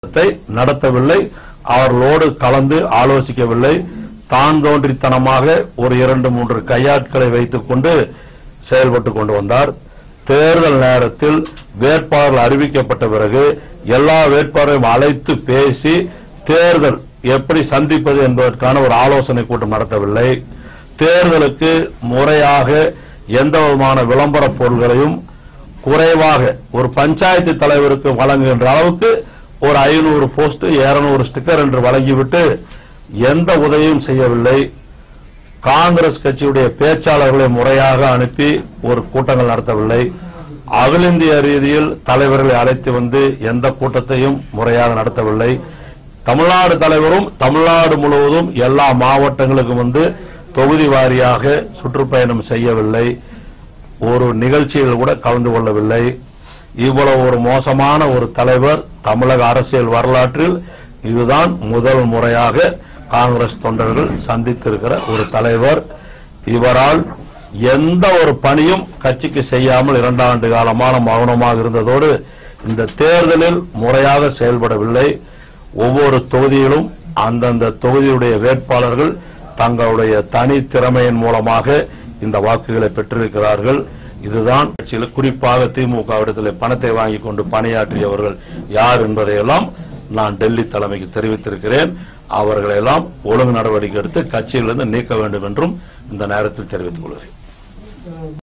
நடத்தவில்லை. அவர்களோடு கலந்து ஆலோசிக்கவில்லை. தான் தோன்றித்தனமாக ஒரு 2-3 கையாட்களை வைத்துக் கொண்டு செயல்பட்டு கொண்டு வந்தார். தேர்தல் நேரத்தில் வேட்பாளர்கள் அறிவிக்கப்பட்ட பிறகு எல்லா வேட்பாளரையும் அழைத்து பேசி தேர்தல் எப்படி சந்திப்பது என்பதற்கான ஒரு ஆலோசனை கூட்டம் நடத்தவில்லை. தேர்தலுக்கு முறையாக எந்த விதமான விளம்பர பொருள்களையும் குறைவாக ஒரு பஞ்சாயத்து தலைவருக்கு வழங்குகின்ற அளவுக்கு ஒரு 500 போஸ்ட் 200 ஸ்டிக்கர் என்று வழங்கிவிட்டு எந்த உதவியும் செய்யவில்லை. காங்கிரஸ் கட்சியுடைய பேச்சாளர்களை முறையாக அனுப்பி ஒரு கூட்டங்கள் நடத்தவில்லை. அகில இந்திய ரீதியில் தலைவர்களை அழைத்து வந்து எந்த கூட்டத்தையும் முறையாக நடத்தவில்லை. தமிழ்நாடு தலைவரும் தமிழ்நாடு முழுவதும் எல்லா மாவட்டங்களுக்கும் வந்து தொகுதி வாரியாக சுற்றுப்பயணம் செய்யவில்லை. ஒரு நிகழ்ச்சியில் கூட கலந்து கொள்ளவில்லை. இவ்வளவு ஒரு மோசமான ஒரு தலைவர் தமிழக அரசியல் வரலாற்றில் இதுதான் முதல் முறையாக காங்கிரஸ் தொண்டர்கள் சந்தித்திருக்கிற ஒரு தலைவர். இவரால் எந்த ஒரு பணியும் கட்சிக்கு செய்யாமல் 2 ஆண்டு காலமான மௌனமாக இருந்ததோடு இந்த தேர்தலில் முறையாக செயல்படவில்லை. ஒவ்வொரு தொகுதியிலும் அந்தந்த தொகுதியுடைய வேட்பாளர்கள் தங்களுடைய தனி திறமையின் மூலமாக இந்த வாக்குகளை பெற்றிருக்கிறார்கள். இதுதான் கட்சியில் குறிப்பாக திமுகவிடத்தில் பணத்தை வாங்கி கொண்டு பணியாற்றியவர்கள் யார் என்பதையெல்லாம் நான் டெல்லி தலைமைக்கு தெரிவித்திருக்கிறேன். அவர்களெல்லாம் ஒழுங்கு நடவடிக்கை எடுத்து கட்சியிலிருந்து நீக்க வேண்டும் என்றும் இந்த நேரத்தில் தெரிவித்துக் கொள்கிறேன்.